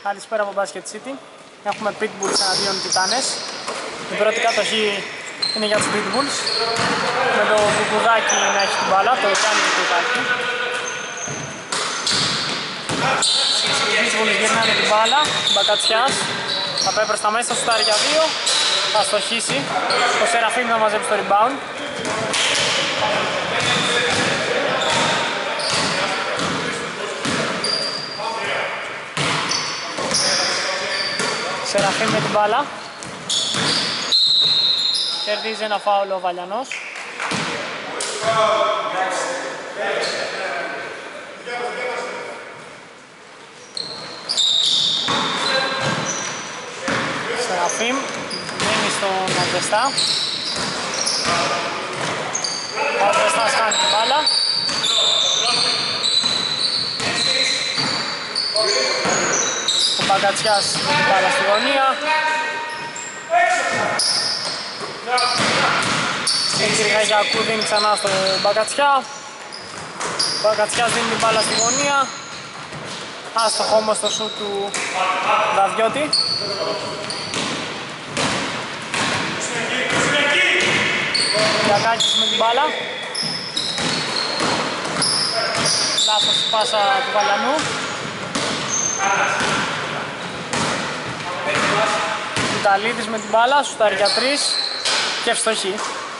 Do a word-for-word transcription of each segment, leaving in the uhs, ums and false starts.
Καλησπέρα από Basket City. Έχουμε Pitbulls εναντίον Τιτάνες. Η πρώτη κατοχή είναι για τους Pitbulls. Με το Κουκουδάκι να έχει την μπάλα, το κάνει το Κουκουδάκι. Οι Pitbulls γυρνάνε την μπάλα, Μπακατσιάς. Θα πάει προς τα μέσα, θα σουτάρει για δύο. Θα στοχίσει. Ο Σεραφείμ θα μαζέψει το rebound. Σεραφείμ με την μπάλα. Κερδίζει ένα φάουλο ο Βαλιανός. Σεραφείμ δίνει στον Ασβεστά. Ο Ασβεστάς χάνει την μπάλα. Ο Μπαγκατσιάς με την μπάλα στη γωνία. Η Κυριακού δίνει ξανά στον Μπαγκατσιά. Ο Μπαγκατσιάς δίνει την μπάλα στη γωνία. Άστοχο όμως το σουτ του Δαδιώτη. Γιακάκης με την μπάλα. Λάθος η πάσα του Βαλιανού. Ιταλίδης με την μπάλα, σουτάρει για τρεις και ευστοχή.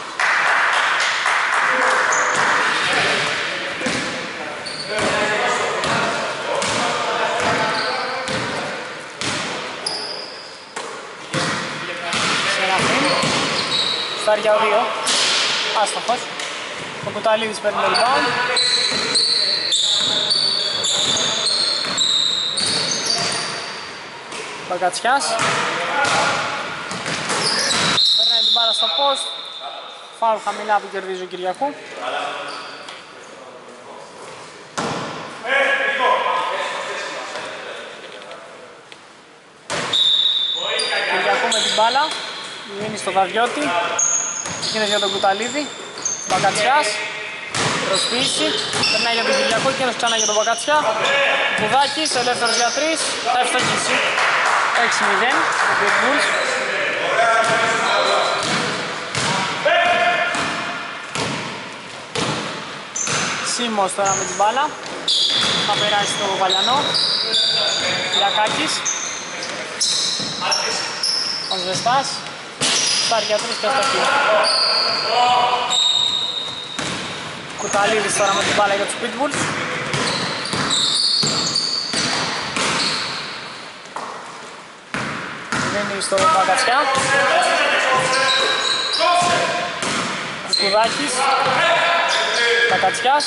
Σεραφείμ, σουτάρει για δύο, άστοχος. Ο Κουταλίδης παίρνει το rebound. Μπαγκατσιάς. Παίρνει την μπάλα στο post. Φάουλ χαμηλά που κερδίζει ο Κυριακού. Κυριακού με την μπάλα. Δίνει στο Δαδιώτη. Εκείνος για τον Κουταλίδη. Μπαγκατσιάς. Προσποίηση. Περνάει για τον Κυριακό. Εκείνος ξανά για τον Μπαγκατσιά. Κουδάκης, ελεύθερος για τρεις. Θα ευστοχίσει. έξι μηδέν. Ο Pitbulls. Σίμος τώρα με την μπάλα. Θα περάσει στο Βαλιανό. Λιακάκης. Ο Σβεστάς. Στάρει για τρεις και ευστοχή. Κουταλίδης τώρα με την μπάλα για τους Pitbulls. Δίνει στο Μπαγκατσιά. Κουδάκης. Μπαγκατσιάς.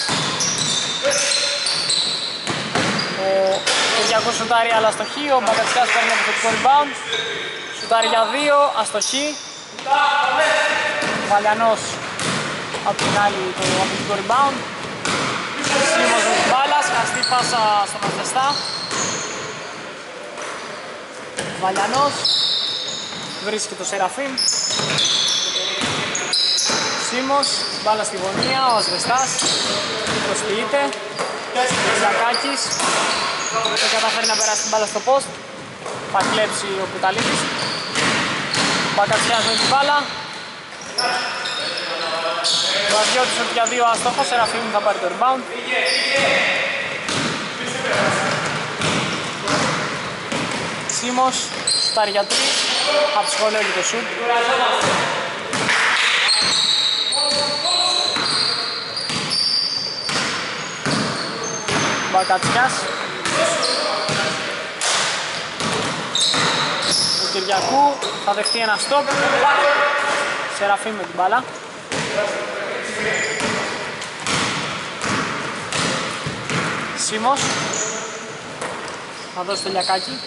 Ο Κυριακός σουτάρει αλλά αστοχή. Ο Μπαγκατσιάς παίρνει επιθετικό rebound. Σουτάρει για δύο, αστοχή. Βαλιανός από την άλλη το επιθετικό rebound. Σίμος με την μπάλα, σκαστή πάσα στον Ασβεστά. Βαλιανός βρίσκει το Σεραφείμ. Σίμος, μπάλα στη γωνία, ο Ασβεστάς προσποιείται. Ζακάκης δεν καταφέρει να περάσει την μπάλα στο post. Θα κλέψει ο Κουταλίδης. Μπακατσιάς με την μπάλα. Βαδιώτης ότι για δύο άστοχο, Σεραφείμ θα πάρει το rebound. Σίμος, σουτάρει για τρεις, αψυχολόγει το σουτ. Μπακατσιάς. Ο Κυριακού θα δεχτεί ένα stop. Σεραφείμ με την μπάλα. Σίμος. Θα δώσει το Λιακάκι.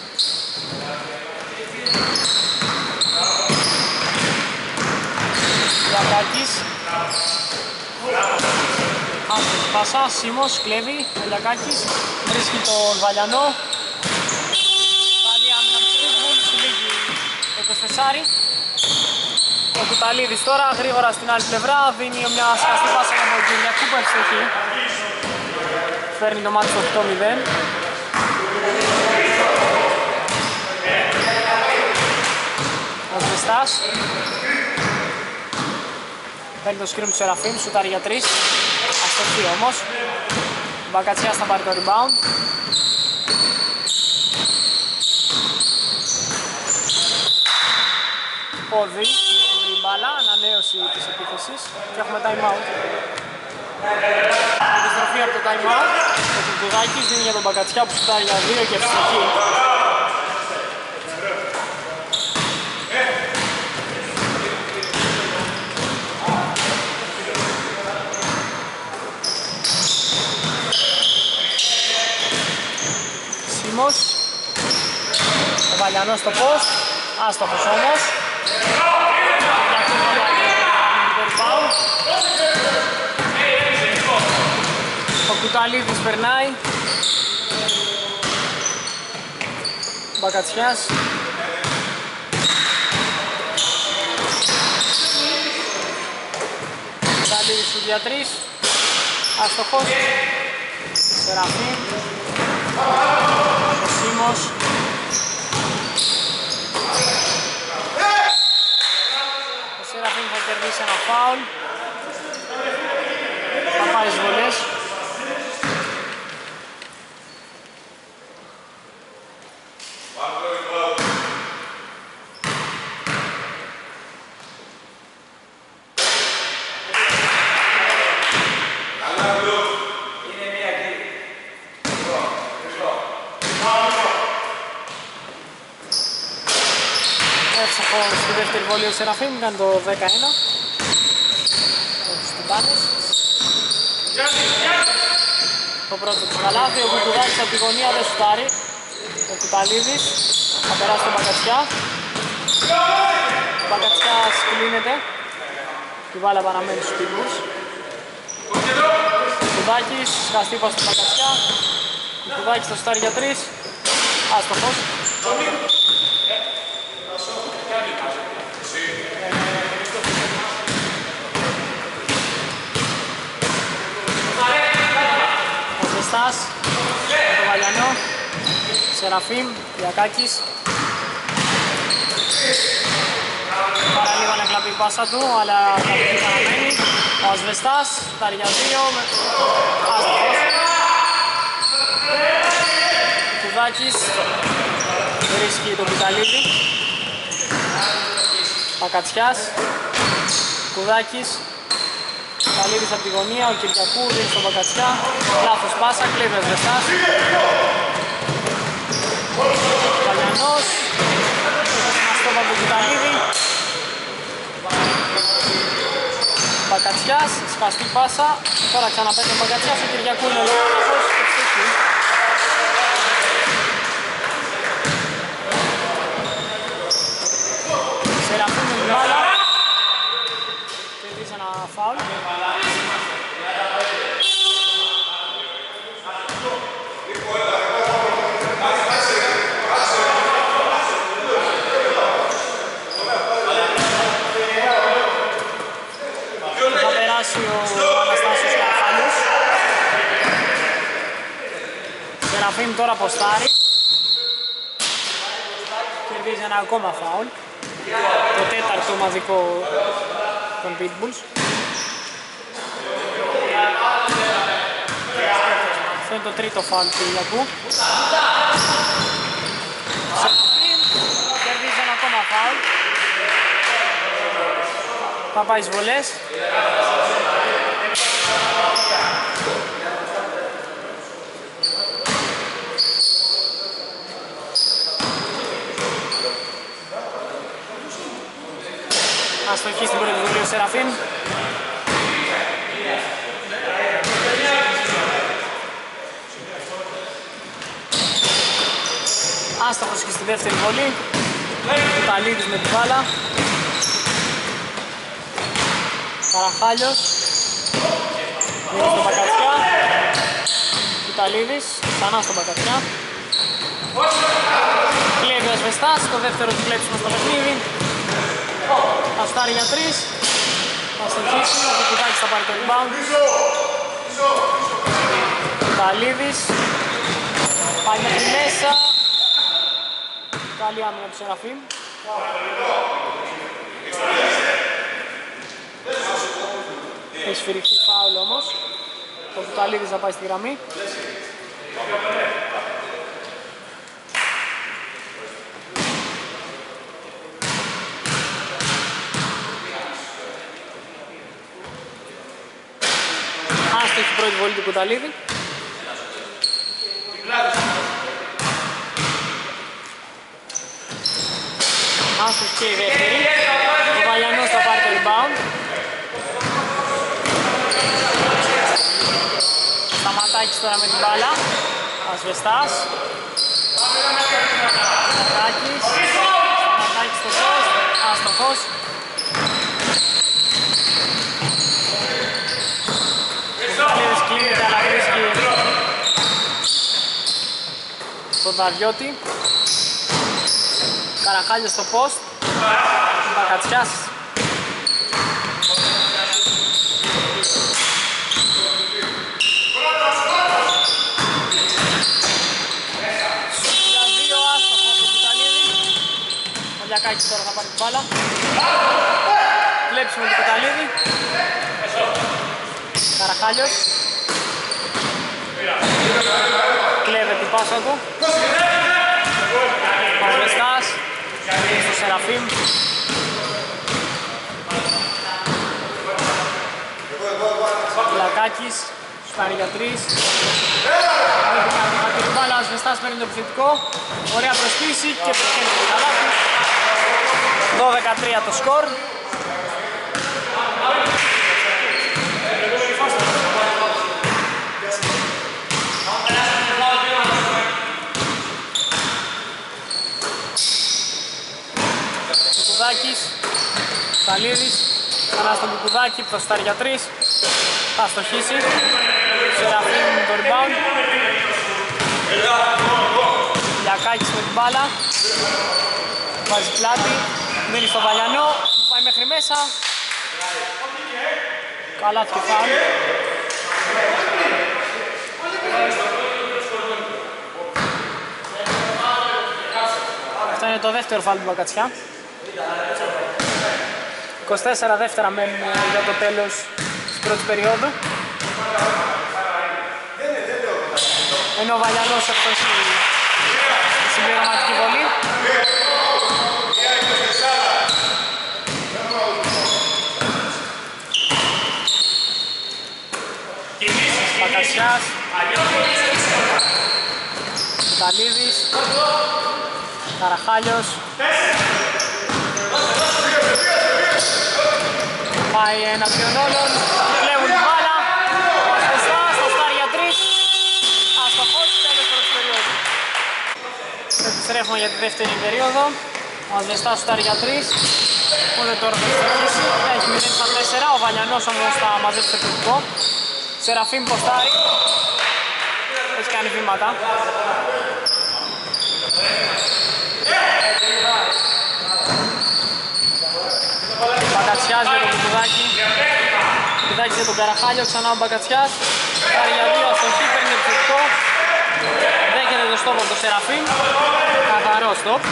Λιακάκης. Άστοχη πάσα, Σίμος, κλέβει, ο Λιακάκης, βρίσκει τον Βαλιανό. Καλή άμυνα του Pitbulls, λίγη το είκοσι τέσσερα. Ο Κουταλίδης τώρα γρήγορα στην άλλη πλευρά, δίνει μια σκαστή πάσα για τον Κυριακού που ευστοχεί. Φέρνει το μάτι στο οκτώ μηδέν. Μπακατσιάς. Παίρνει το σκριν του Σεραφείμ, σουτάρει για τρεις. Αστοχή όμως. Μπακατσιάς θα πάρει το rebound. Πόδι, βρει μπάλα, ανανέωση της επίθεσης και έχουμε time out. Επιστροφή από το time out. Ο Κουκουδάκης δίνει για τον Μπακατσιά που σουτάρει για δύο και ευτυχή. Σίμος. Ο Βαλιανός στο post. Άστοχος όμως. Ο Κουταλίδης περνάει. Μπακατσιάς. Κουταλίδης σου για τρεις. Άστοχος. Σεραφείμ. Ο Σίμος. Ο Σεραφείμ θα κερδίσει ένα φάουλ. Θα πάρει τις βολές. Στη δεύτερη βολή ο Σεραφείμ κάνει το δεκαένα. Τους τυμπάνες. Το πρώτο του καλάθι, ο Κουκουδάκης από τη γωνία δεν σουτάρει. Ο Κουταλίδης θα περάσει τον Μπακατσιά. Ο Μπακατσιάς κλείνεται. Η μπάλα παραμένει στους τύπους. Ο Κουκουδάκης, σκαστή πας στον Μπακατσιά. Ο Κουκουδάκης θα σουτάρει για τρεις. Άστοχος. Στάς, το Βαλιανό, Σεραφείμ, Διακάκης. Παραλίγο να κλαπεί η πάσα του, αλλά κατοχή παραμένει. Ο Ασβεστάς, φτάρει για δύο, άστοχος. Ο Κουδάκης, βρίσκει τον Κουταλίδη. Μπακατσιάς, Κουδάκης. Καλίδης από τη γωνία, ο Κυριακού δίνει στον Μπακατσιά. Λάθος πάσα, κλέβει ο Ασβεστάς. Βαλιανός. Αστόβα από τον Κουταλίδη. Μπακατσιάς, σκαστή πάσα. Τώρα ξαναπέτει ο Μπακατσιάς, ο Κυριακού είναι ολόκληρος και ψήφι. Σεραφείμ με την μπάλα. Κερδίζει ένα φάουλ. Θα περάσει ο Αναστάσιος Καραφάλιος. Σεραφείμ τώρα ποστάρει. Κερδίζει ένα ακόμα φάουλ. Το τέταρτο μαζικό των Pitbulls. Αυτό είναι το τρίτο φάουλ του Κυριακού. Σεραφείμ κερδίζει ένα ακόμα φάουλ. Θα πάει στις βολές. Αστοχή στην πρώτη βολή ο Σεραφείμ. Άστοχος και στη δεύτερη βολή. Κουταλίδης με την μπάλα. Καραχάλιος. Δίνει στον Μπακατσιά. Κουταλίδης. Ξανά στον Μπακατσιά. Κλέβει ο Ασβεστάς. Το δεύτερο του κλέψιμο στο παιχνίδι. Θα σουτάρει για τρεις. Θα στοχίσει. Ο Κουκουδάκης θα πάρει το rebound. Κουταλίδης. Πάει μέχρι μέσα. Καλή άμυνα του Σεραφείμ. Έχει σφυριχτεί φάουλ όμως. Το Κουταλίδης θα πάει στη γραμμή. Άστοχη η πρώτη βολή του Κουταλίδη. Άστοχη και η δεύτερη. Ο Βαλιανός θα πάρει το rebound. Σταματάκης τώρα με την μπάλα. Ασβεστάς. Σταματάκης. Σταματάκης στο post. Άστοχος. Ο Καλίδης κλείνεται αλλά βρίσκει τον Δαριώτη. Καραχάλιος στο post. Μπακατσιάς. Λιακάκης τώρα θα πάρει την μπάλα. Κλέψιμο του Κουταλίδη. Καραχάλιος. Κλέβε την πάσα του. Παγκεστάς. Στο Σεραφείμ. Λιακάκης. Στάρει για τρεις. Με την μπάλα Ασβεστάς παίρνει το επιθετικό. Ωραία προσποίηση και πετυχαίνει το καλάθι. δώδεκα τρία το σκορ. Κουκουδάκης, Καλίδης, ξανά στον Κουκουδάκη που θα στάρει για τρεις. Θα αστοχίσει. Σεραφείμ με το rebound. Λιακάκης με την μπάλα. Βάζει πλάτη. Μείνει στο Βαλιανό. Πάει μέχρι μέσα. Καλάθι και φάουλ. Αυτό είναι το δεύτερο φάουλ του Μπακατσιά. είκοσι τέσσερα δεύτερα μένουν για το τέλος της πρώτης περίοδου. Ενώ ο Βαλιανός αυτός η συμπληρωματική βολή. Μπακατσιάς. Κουταλίδης. Καραχάλιος. Πάει εναντίον όλων. Κλέβουν την μπάλα. Ασβεστάς, θα στάρει για τρεις. Αστοχός, τέλος πρώτης περίοδου. Επιστρέφουμε για τη δεύτερη περίοδο. Ο Ασβεστάς στάρει για τρεις. Ούτε τώρα θα συνεχίσει. Έχει μηδέν στα τέσσερα. Ο Βαλιανός όμως θα μαζέψει το επιθετικό. Σεραφείμ ποστάρει. Έχει κάνει βήματα. Μπακατσιάς για τον Κουκουδάκη. Κουκουδάκης για τον Καραχάλιο, ξανά ο Μπακατσιάς. Πάρει για δύο αστοχή, παίρνει επιθετικό. Δέχεται το στόπ από το Σεραφείμ. Καθαρό στόπ.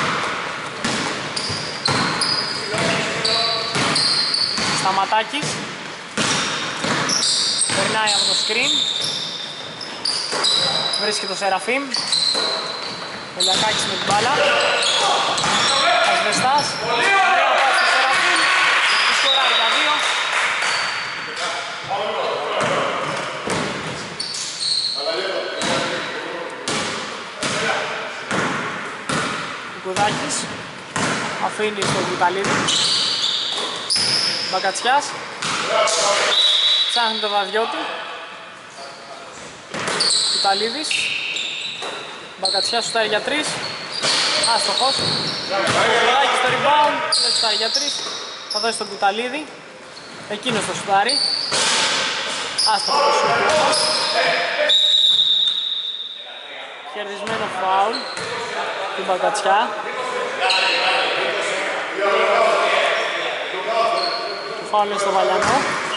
Σταματάκης. Περνάει από το screen. Βρίσκει το Σεραφείμ. Ο Λιακάκης με την μπάλα. Ασβεστάς. Ωραία πάση στο Σεραφείμ. Του σκοράρει τα δύο. Κουκουδάκης. Αφήνει στο Κουταλίδη. Μπακατσιάς. Ψάχνει το Βαδιώτη. Κουταλίδης. Μπακατσιάς σουτάρει για τρεις. Άστοχος. Κουκουδάκης στο rebound. Δεν σουτάρει για τρεις. Θα δώσει τον Κουταλίδη. Εκείνος το σουτάρει. Άστοχος το σουτάρει. Κερδισμένο φάουλ του Μπακατσιά. Το φάουλ είναι στο Βαλιανό.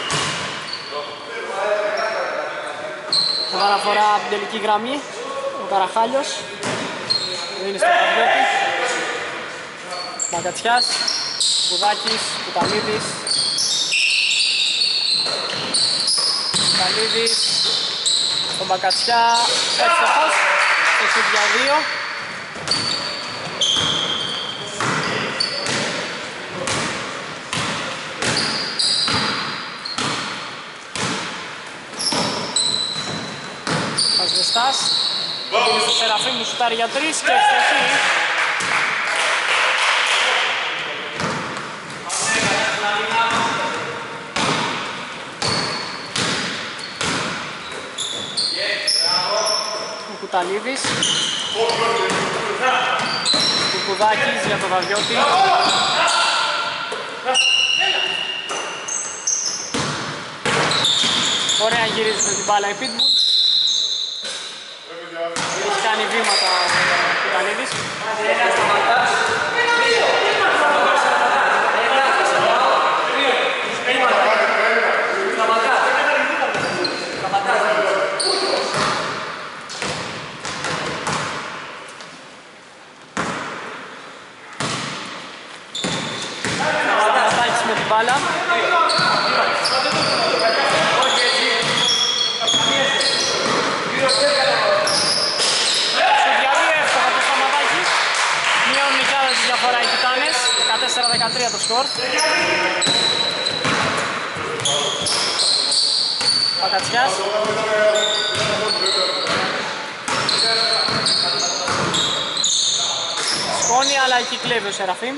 Παραφορά από την τελική γραμμή, ο Καραχάλιος, δίνει στο Παδιώτη. Μπακατσιάς, Κουκουδάκης, Κουταλίδης. Κουταλίδης στον Μπακατσιά, εύστοχος, το σουτ για δύο. Ασβεστάς, δίνει στο Σεραφείμ που σουτάρει για τρεις και ευτυχή. Ο Κουταλίδης, Κουκουδάκης για το Βαβιώτη. Ωραία γυρίζει με την μπάλα η Pitbull. Έχει κάνει βήματα ο Κουταλίδης. Σταματάκης με την μπάλα. Διαφορά οι Τιτάνες, δεκατέσσερα δεκατρία το σκορ. Πακατσιάς. Σκόνη, αλλά εκεί κλέβει ο Σεραφείμ.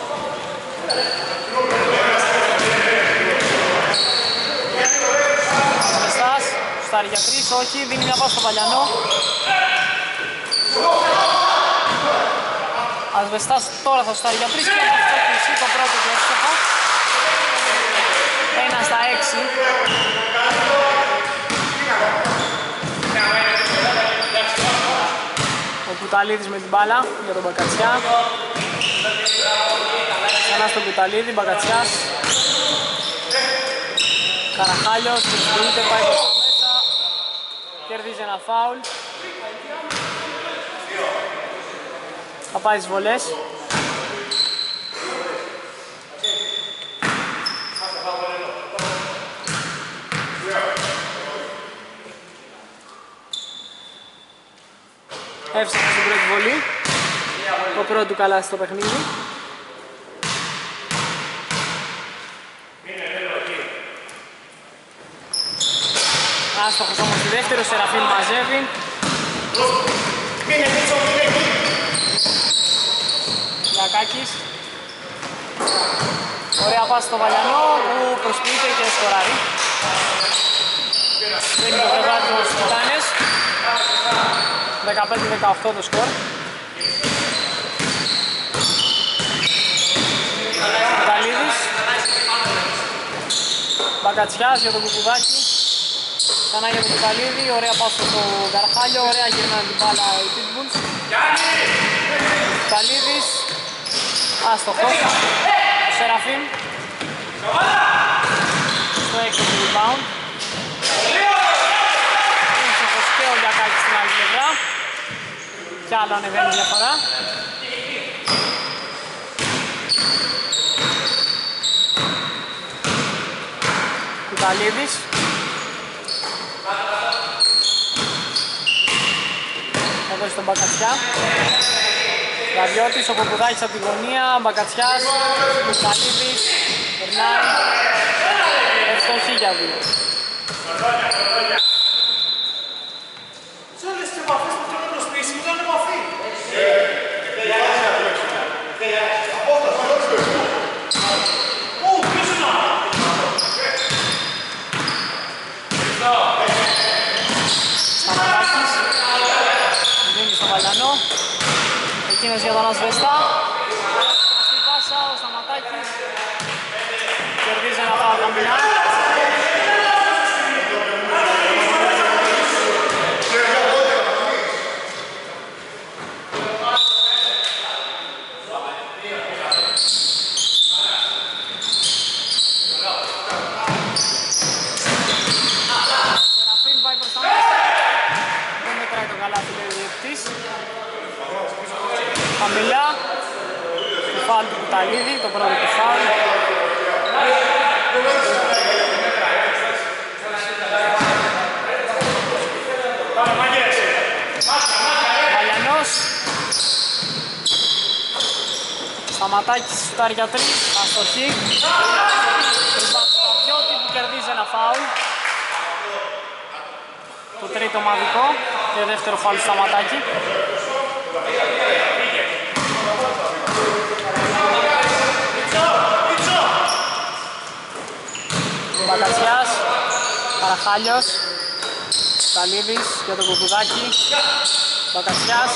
Μεστάς, στάρει για τρεις, όχι, δίνει μια πάσα στο Βαλιανό. Ασβεστάς τώρα θα στάρει για τρεις και θα φτιάξει το πρώτο και εύστοχο. Ένα στα έξι. Ο Κουταλίδης με την μπάλα για τον Μπακατσιά. Ξανά στον Κουταλίδη, Μπακατσιάς. Καραχάλιος, χρησιμοποιείται, πάει προς μέσα. Κερδίζει ένα φάουλ. Θα πάει τις βολές. Εύστοχος στην πρώτη βολή. Το πρώτο του καλά στο παιχνίδι. Άστοχος όμως στη δεύτερη, ο Σεραφείμ μαζεύει. Λακάκης. Ωραία πάση στο Βαλιανό που προσποιείται και σκοράρει. Δεν είναι το πρεβάτιο στους Τιτάνες. δεκαπέντε δεκαοκτώ το σκορ. Κουταλίδης. Μπακατσιάς για τον Κουκουδάκη. Ξανά για τον Κουταλίδη. Ωραία πάση στο Καρχάλιο. Ωραία γυρνάνε την μπάλα οι Pitbulls. Κουταλίδης. Άστοχος. Σεραφείμ. Στο έξω του rebound. Ήσυχος και ο Λιακάκης στην άλλη πλευρά. Κι άλλο ανεβαίνει διαφορά. Κουταλίδης. Θα δώσει τον Μπακατσιά. Βαβιώτης, ο Κοκκουδάκης από τη γωνία, Μπακατσιάς, Κουταλίδης, περνάει, ευστοχή για δύο. Σε όλες τις επαφές που θέλουν να προσπίσει, ήταν επαφή. Ου, ποιος είναι αυτό. Σταματάκης, δίνει στο Βαλιανό. Εκείνος για τον Ασβεστά. Στην πάσα ο Σταματάκης κερδίζει ένα πάω καμπινά. Σεραφείμ πάει προς τα μέσα. Δεν μετράει το καλάθι, λέει ο διαιτητής. Χαμηλά, φάουλ του Κουταλίδη, το πρώτο του φάουλ. Βαλιανός. Σταματάκης σουτάρει για τρεις, αστοχή. Σταδιώτη που κερδίζει ένα φάουλ. Το τρίτο ομαδικό και δεύτερο φάουλ του Σταματάκη. Μπακατσιάς, Καραχάλιος, Καλίδης για τον Κουκουδάκη, Μπακατσιάς,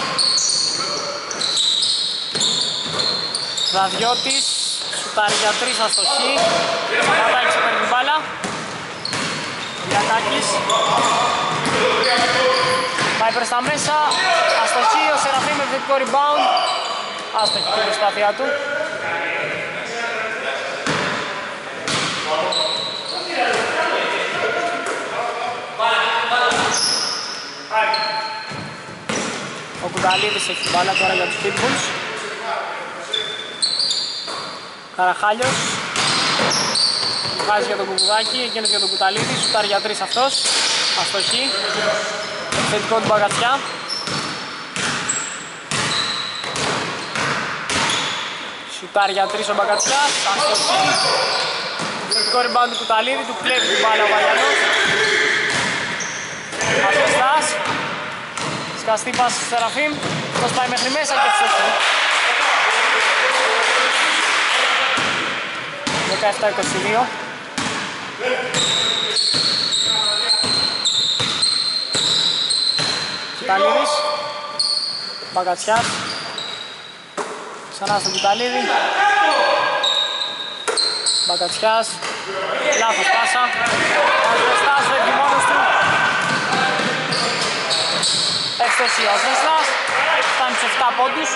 Βραδιώτης, σουτάρει για τρεις, αστοχή, Σταματάκης παίρνει την μπάλα, Λιακάκης, πάει προς τα μέσα, αστοχή, ο Σεραφείμ με επιθετικό rebound, άστοχη την προσπάθειά του. Ο Κουταλίδης έχει μπάλα τώρα για τους Pitbulls. Καραχάλιος βγάζει για τον Κουκουδάκη, εκείνος για τον Κουταλίδη, σουτάρει για τρεις αυτός, αστοχή, επιθετικό του Μπαγκατσιά. Σουτάρει για τρεις ο Μπαγκατσιάς, αστοχή, επιθετικό rebound του Κουταλίδη, του κλέβει την μπάλα ο Βαλιανός. Ασβεστάς, σκαστή πάση στο Σεραφείμ, αυτός πάει μέχρι μέσα και αστοχή. δεκαεπτά είκοσι δύο. Κουταλίδης, Μπαγκατσιάς, ξανά στον Κουταλίδη, Μπαγκατσιάς, λάθος πάσα, Ασβεστάς βρέπει μόνος του, εύστοχη ο Ασβεστάς, φτάνει στους επτά πόντους.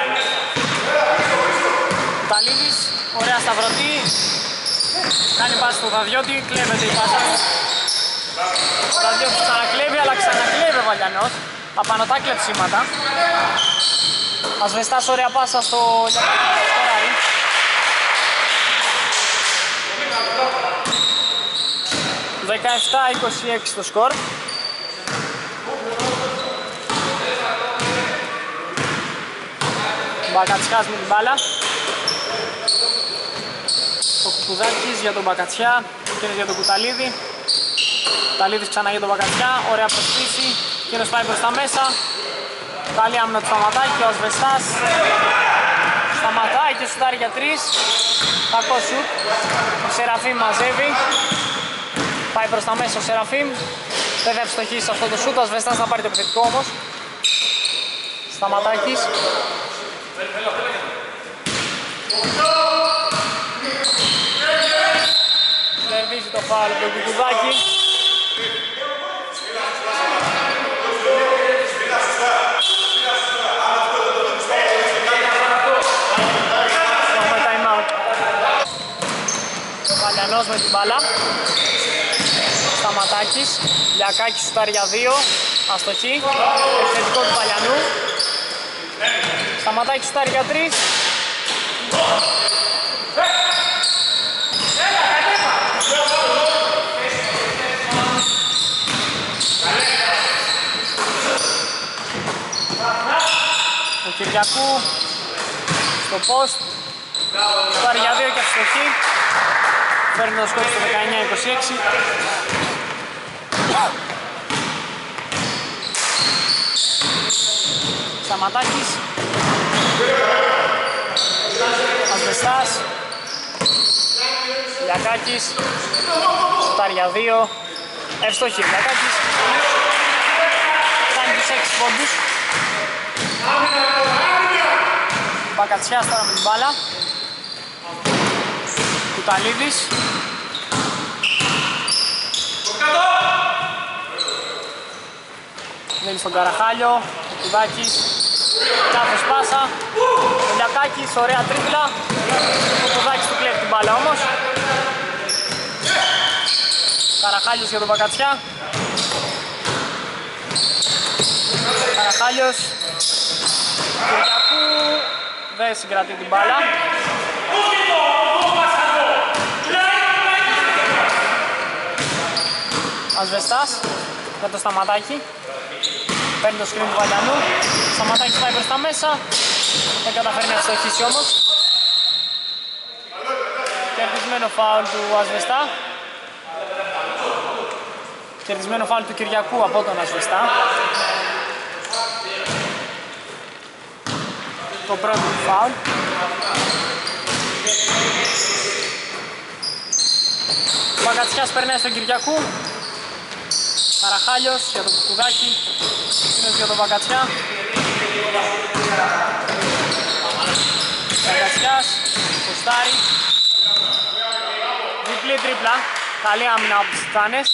Κουταλίδης, ωραία σταυρωτή, κάνει πάση στο Βραδιώτη, κλέβεται η πάσα. Ο Βραδιώτης ξανακλέβει, αλλά ξανακλέβει ο Βαλιανός, απανωτά κλεψίματα. Ασβεστάς, ωραία πάσα στο Λιακάκη που σκοράρει. δεκαεπτά είκοσι έξι το σκορ. Μπακατσιάς με την μπάλα. Ο Κουκουδάκης για τον Μπακατσιά, εκείνος για τον Κουταλίδη. Κουταλίδης ξανά για τον Μπακατσιά, ωραία προσπίση, εκείνος πάει προς τα μέσα. Καλή άμυνα του Σταματάκη, ο Ασβεστάς σταματάει και σουτάρει για τρεις. Κακό σουτ, ο Σεραφείμ μαζεύει. Πάει προς τα μέσα ο Σεραφείμ. Δεν θα ευστοχίσει αυτό το σουτ, ο Ασβεστάς θα πάρει το επιθετικό όμως. Σταματάκης. Κερδίζει το φάουλ του Κουκουδάκη. Έχουμε time out. Βαλιανός με την μπάλα. Σταματάκης. Λιακάκης σουτάρει για δύο. Αστοχή. Επιθετικό του Βαλιανού. Σταματάκης σουτάρει για τρεις. Ο Κυριακού στο post, σουτάρει για δύο και αστοχή. Φέρνει το σκορ στο δεκαεννιά είκοσι έξι. Σταματάκης. Ασβεστάς. Λιακάκης. Σουτάρει για δύο. Ευστοχή Λιακάκης. Κάνει τους έξι πόντους. Μπακατσιάς τώρα με την μπάλα. Κουταλίδης. Δίνει στον Καραχάλιο. Ο Κουδάκης. Λάθος πάσα. Ο Λιακάκης, ωραία τρίπλα. Ο Κουδάκης του κλέβει την μπάλα όμως. Καραχάλιος για τον Μπακατσιά. Καραχάλιος. Κυριακού. Δεν δεν συγκρατεί την μπάλα. Ασβεστάς για το Σταματάκι. Παίρνει το σκριν του Βαλιανού. Σταματάκης πάει προς τα μέσα. Δεν καταφέρει να ευστοχίσει όμως. Κερδισμένο φάουλ του Ασβεστά. Κερδισμένο φάουλ του Κυριακού από τον Ασβεστά. Το πρώτο του φάουλ. Μπαγκατσιάς περνάει στον Κυριακού. Καραχάλιος για το Κουκουδάκι. Είναι για τον Μπαγκατσιά. Μπαγκατσιάς, Κωστάρι. Διπλή τρίπλα. Καλή άμυνα από τις Τιτάνες.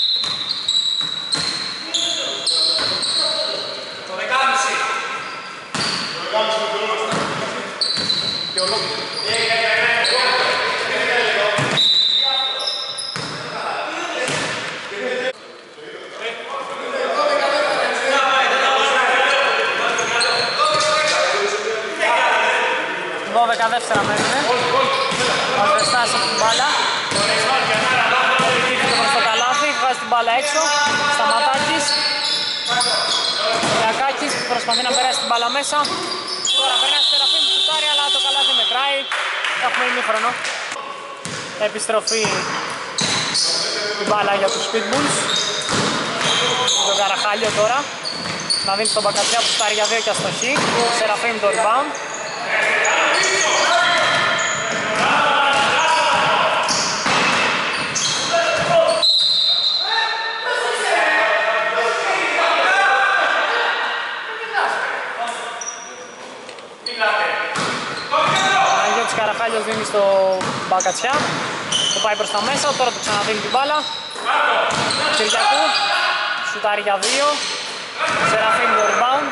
δώδεκα δεύτερα μέρουνε. Ο Ασβεστάς έχει την μπάλα. Κοίτηκε προς το καλάθι, βγάζει την μπάλα έξω. Σταματάκης. Λιακάκης προσπαθεί να περάσει την μπάλα μέσα. Τώρα περνάει στο Σεραφείμ, σουτάρει, αλλά το καλάθι μετράει. Έχουμε ημίχρονο. Επιστροφή την μπάλα για τους Pitbulls. Το Καραχάλιο τώρα. Να δίνει στον Μπαγκατσιά που σουτάρει για δύο και αστοχή. Σεραφείμ το rebound. Καραχάλιος δίνει στο Μπαγκατσιά, το πάει προς τα μέσα, τώρα του ξαναδίνει την μπάλα. Κυριακού, σουτάρει για δύο, Σεραφείμ το rebound.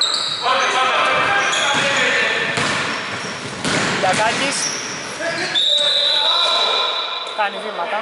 Λιακάκης, κάνει βήματα.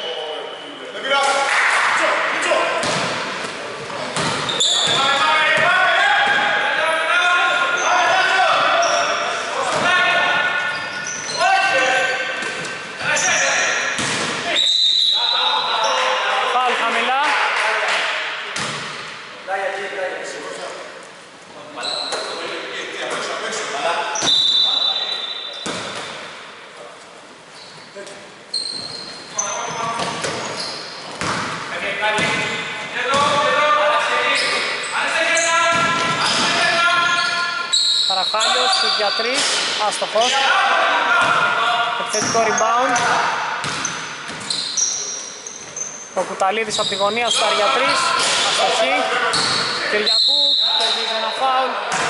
Καραχάλιος, σουτ για τρεις, άστοχος. Επιθετικό rebound. Ο Κουταλίδης από τη γωνία, σουτάρει για τρεις, αστοχή. Κυριακού, κερδίζει ένα φάουλ.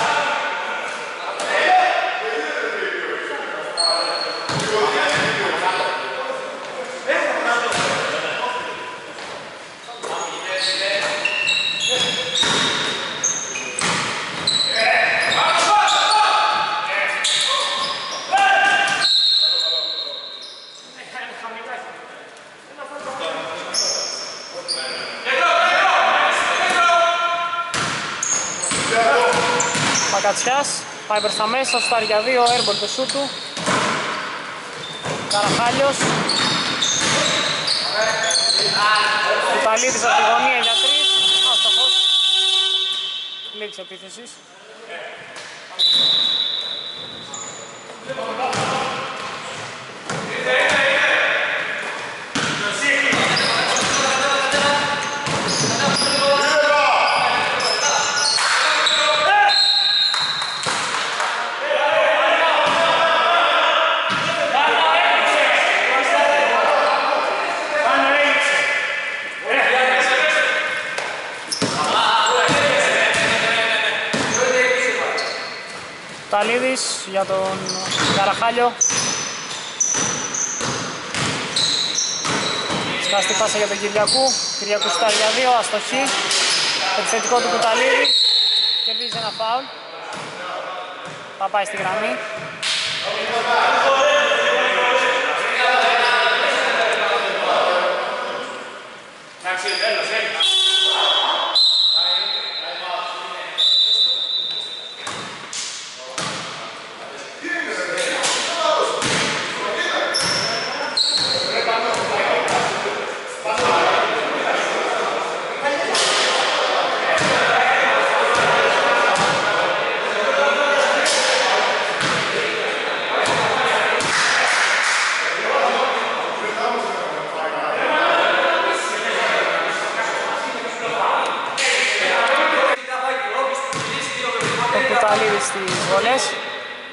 Μπαγκατσιάς, πάει προς τα μέσα, σουτάρει για δύο, airball το σούτ του. Καραχάλιος. Κουταλίδης από τη γωνία για τρεις, άστοχος. Λήξη επίθεσης. Κουταλίδης για τον Καραχάλιο. Σκάστη πάσα για τον Κυριακού. Κυριακού σουτάρει για δύο, αστοχή. Επιθετικό του Κουταλίδη. Κερδίζει ένα φάουλ. Θα πάει στη γραμμή.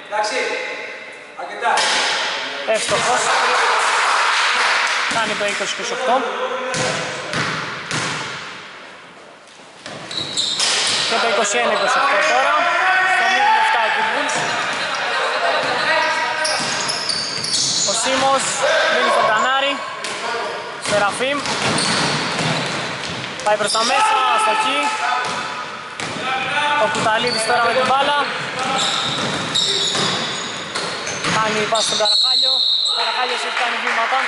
Εύστοχος. Κάνει το είκοσι είκοσι οκτώ. Και το είκοσι ένα είκοσι οκτώ τώρα. Στο μείον επτά οι Pitbulls. Ο Σίμος δίνει στον Κανάρη. Σεραφείμ. Πάει προς τα μέσα, αστοχή. Ο Κουταλίδης τώρα με την μπάλα. Κάνει πάση στον Καραχάλιο. Ο Καραχάλιος έχει κάνει βήματα.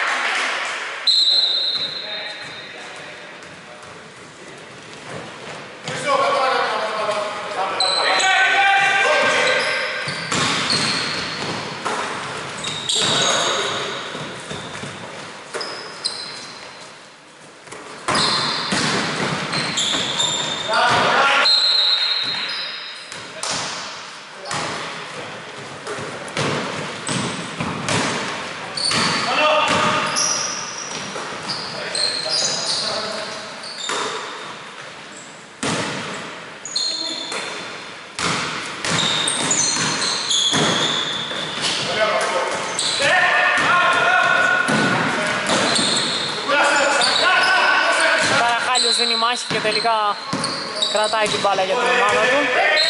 Δίνει μάχη και τελικά κρατάει την μπάλα για την ομάδα του.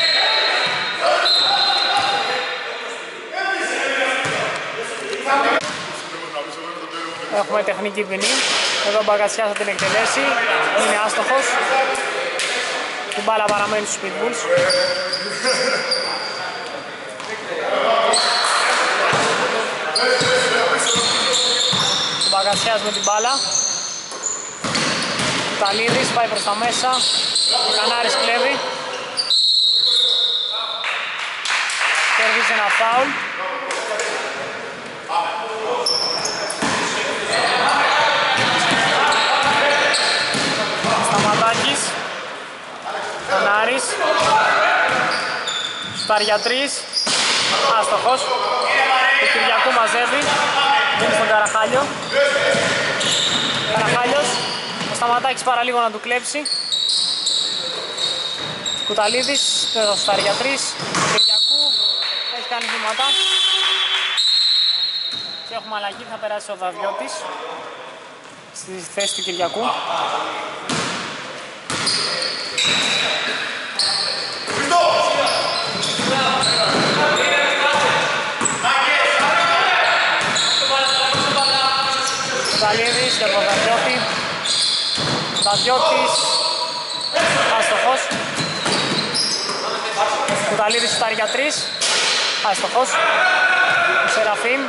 Έχουμε τεχνική ποινή. Εδώ ο Μπαγκατσιάς θα την εκτελέσει. Είναι άστοχος. Την μπάλα παραμένει στους Pitbulls. Ο Μπαγκατσιάς με την μπάλα. Κουταλίδης πάει προς τα μέσα, ο Κανάρης κλέβει. Κερδίζει ένα φάουλ. Σταματάκης. Κανάρης. Σουτάρει για τρεις. Άστοχος. Ο Κυριακού μαζεύει. Δίνει στον Καραχάλιο. Καραχάλιος. Ο Σταματάκης παραλίγο να του κλέψει. Κουταλίδης, το σουτάρει για τρεις. Κυριακού, έχει κάνει βήματα. Και έχουμε αλλαγή, θα περάσει ο Δαβιώτης στη θέση του Κυριακού. Κουταλίδης για τον Δαβιώτη. Δαβιώτης, άστοχος. Κουταλίδης σουτάρει για τρεις, άστοχος. Ο Σεραφείμ.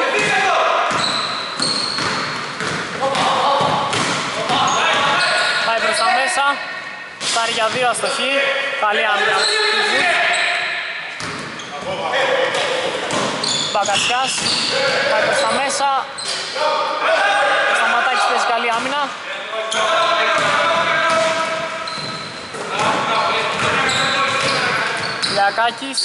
Πάει προς τα μέσα, σουτάρει για δύο, αστοχή. Καλή άμυνα. Μπαγκατσιάς, πάει προς τα μέσα. Ο Σταματάκης παίζει καλή άμυνα. Λιακάκης.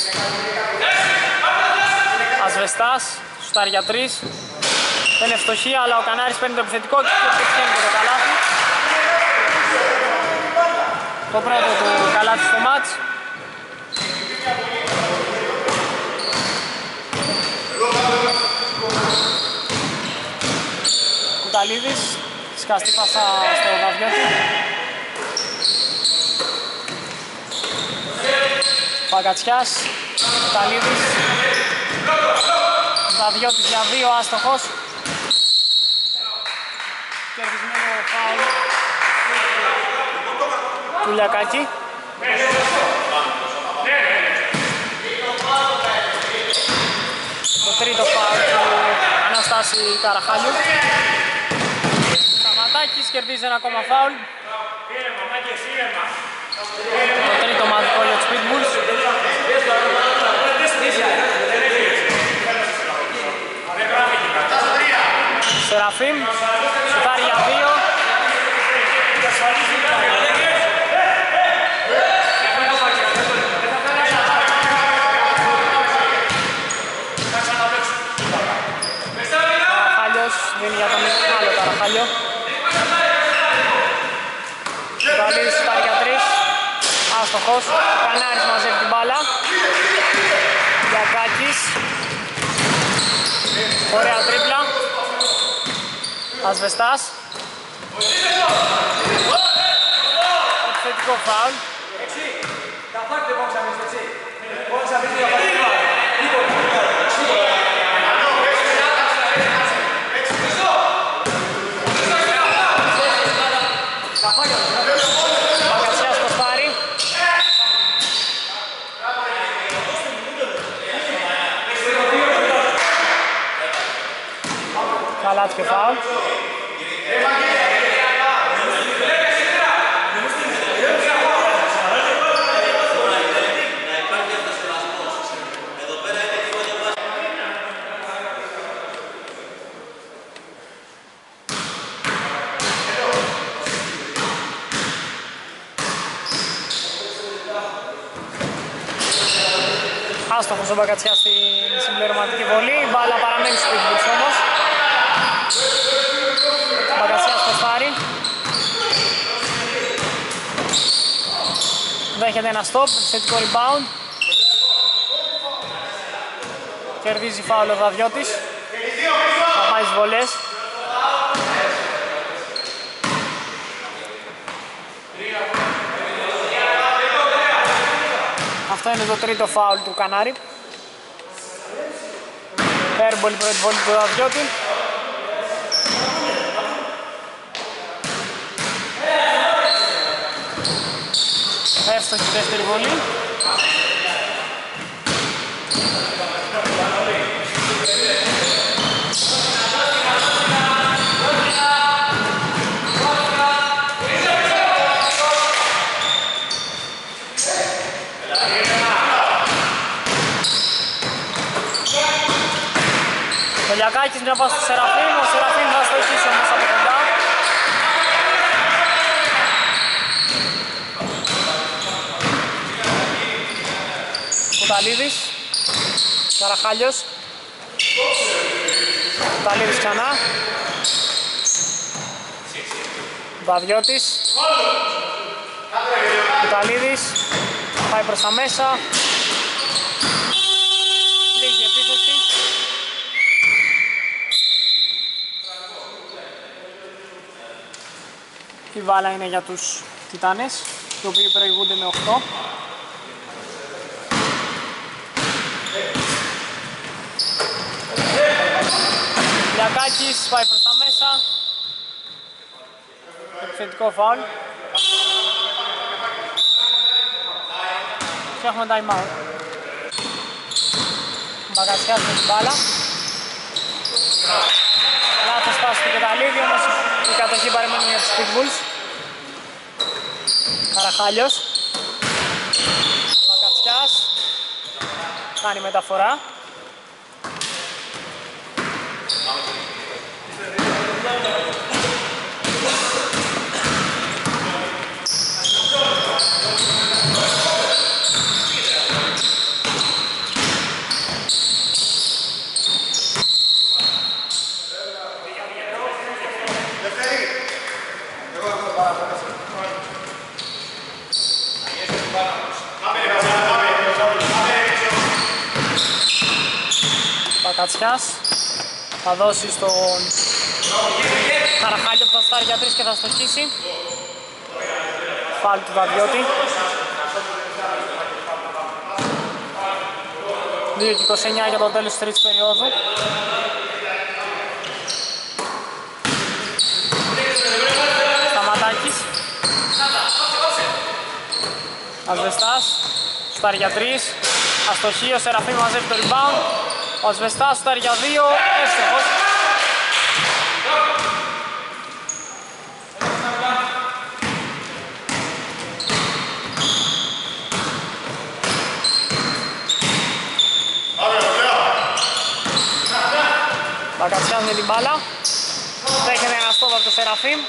Ασβεστάς, σουτάρει για τρεις. Δεν είναι φτωχή, αλλά ο Κανάρης παίρνει το επιθετικό και πετυχαίνει και το καλάθι. Το πρώτο του καλάθι στο μάτς. Κουταλίδης, σκαστή πάσα στο Δαβιώτη. Παγκατσιάς, Κουταλίδης. Δαβιώτης για δύο, άστοχος. Κερδισμένο φάουλ του Λιακάκη. Το τρίτο φάουλ του Αναστάση Καραχάλιου. Σταματάκης κερδίζει ένα ακόμα φάουλ. Το τρίτο μαδικό για τους Pitbulls. Σεραφείμ, σουτάρει για δύο. Καραχάλιος δίνει για τον άλλο Καραχάλιο. Κουταλίδης σουτάρει για τρεις. Άστοχος, Κανάρης μαζεύει την μπάλα. Λιακάκης. Ωραία τρίπλα. Ασβεστάς. Επιθετικό φάουλ. Μπακατσιάς προσπάρει. Καλάτς και φάουλ. Άστοχος ο Μπακατσιάς στην συμπληρωματική βολή, η μπάλα παραμένει στο Pitbulls όμως. Μπακατσιάς προσπάρει. Δέχεται ένα stop, θετικό rebound. Κερδίζει φάουλ ο Δαβιώτης. Θα πάει στις βολές. Αυτό είναι το τρίτο φάουλ του Κανάρη. Airball πρώτη βολή του Δαβιώτη. Εύστοχη δεύτερη βολή. Ο Λιακάκης μια πάση στο Σεραφείμ, ο Σεραφείμ θα στοχίσει όμως από κοντά. Κουταλίδης, Καραχάλιος. Κουταλίδης ξανά. Βαδιώτης. Κουταλίδης, πάει προς τα μέσα. Λίγη επίθεση. Η μπάλα είναι για τους Τιτάνες, οι οποίοι προηγούνται με οκτώ. Λιακάκης πάει προς τα μέσα. Επιθετικό φάουλ. Και έχουμε time out. Μπακατσιάς με την μπάλα. Λάθος πάση του Κεταλίδη, όμως η κατοχή παραμένει για τους Pitbulls. Καραχάλιος. Μπακατσιάς. Κάνει μεταφορά. Μπακατσιάς θα δώσει στον Καραχάλιο που θα στάρει για τρεις και θα στοχίσει. Φάουλ του Βαδιώτη. δύο και είκοσι εννιά για το τέλος της τρίτης περίοδου. Σταματάκης. Ασβεστάς. Στάρει για τρεις. Αστοχή, ο Σεραφείμ μαζεύει το rebound. Ο Ασβεστάς στάρει για δύο. Έστοχος. Μπακατσιάς με την μπάλα. Δέχεται ένα στόπ από το Σεραφείμ.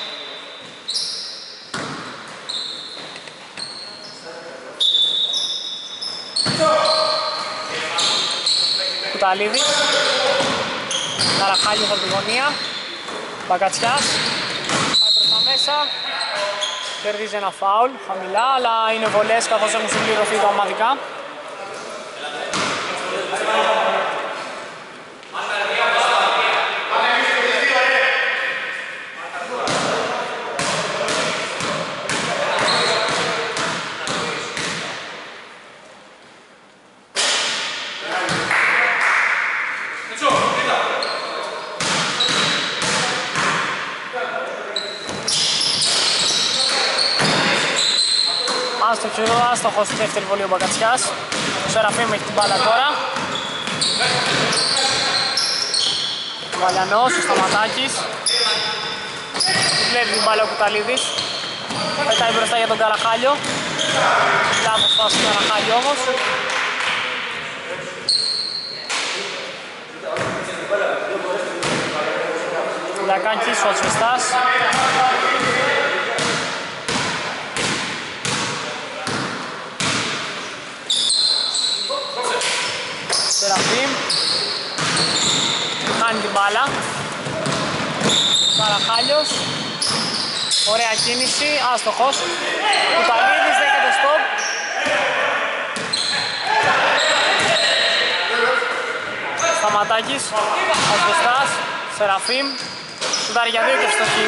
Κουταλίδη. Καραχάλιος από τη γωνία. Μπακατσιάς. Πάει προς τα μέσα. Κερδίζει ένα φάουλ χαμηλά, αλλά είναι βολές καθώς έχουν συμπληρωθεί τα ομαδικά. άστοχος στη δεύτερη βολή ο Μπακατσιάς. Ο Σεραφείμ έχει την μπάλα τώρα. Ο Βαλιανός, ο Σταματάκης. Βλέπει την μπάλα ο Κουταλίδης. Πετάει μπροστά για τον Καραχάλιο. Λάθος φάση του Καραχάλιο όμως. Λακάκης, ο Ατσβεστάς. Σεραφείμ. Χάνει την μπάλα. Καραχάλιος. Ωραία κίνηση, άστοχος. Κουταλίδης δέχεται στοπ. Σταματάκης, Ασβεστάς, Σεραφείμ. Σουτάρει για δύο και ευστοχή.